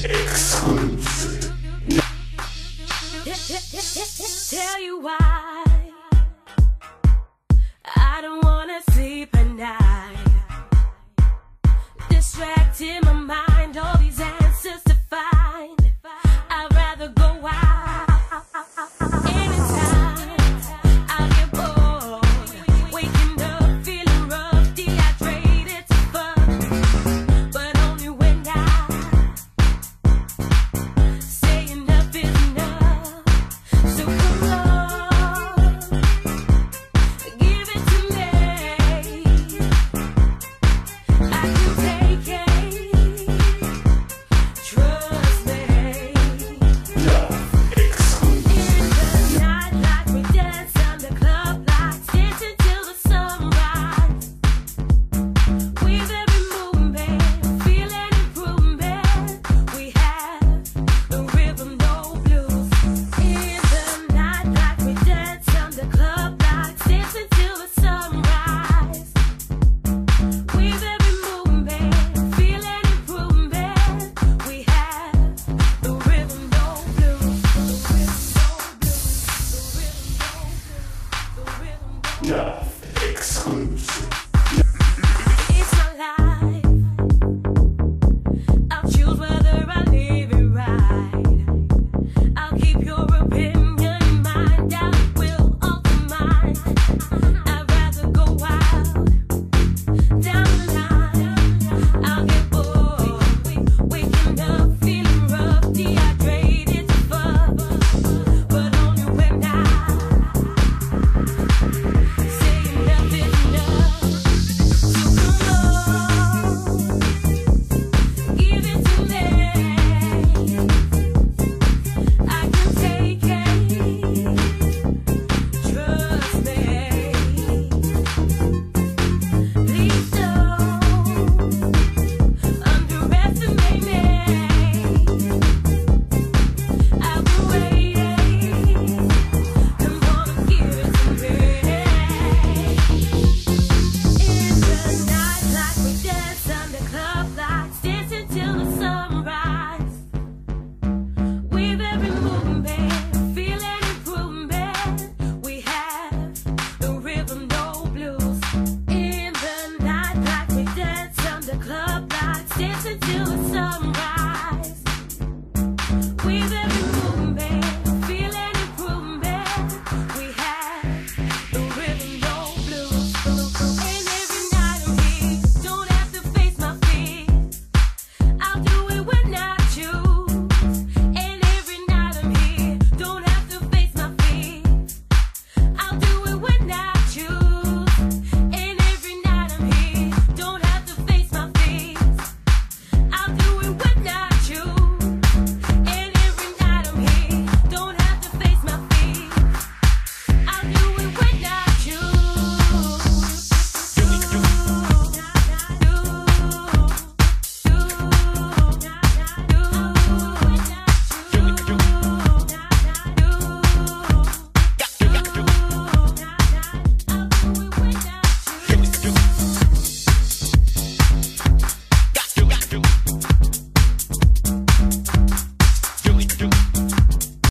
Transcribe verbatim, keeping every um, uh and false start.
Exclusive. Tell you why I don't wanna sleep at night, distracting my mind, all these answers to find. I'd rather go out anytime. I'll get bored, waking up feeling rough, dehydrated to fuck, but only when I say enough is enough. So come on, give it to me. I can take it, trust me. Love Exclusive. In the night like we dance under club lights, dancing till the sunrise. With every movement, feeling improvement. We have the rhythm, no blues. In the night like we dance under club lights, dancing till the sunrise. With every movement, feeling improvement. We have the rhythm, no blues. The rhythm, no blues. The rhythm, no blues. The rhythm, no blues. Love Exclusive. It's my life. I'll choose whether I live it right. I'll keep your opinion in mind. I will alter mine. I'd rather go out down the line. I'll get bored, waking up feeling rough, dehydrated to fuck, but only when I say enough is enough. So come on, give it to me. I can take it, trust me. Please don't underestimate me. I've been waiting, come on and give it to me. In the night like we dance under club lights, dancing till the sunrise. With every movement, feeling improvement. We have the rhythm, no blues. In the night like we dance under club lights, dancing till the sunrise.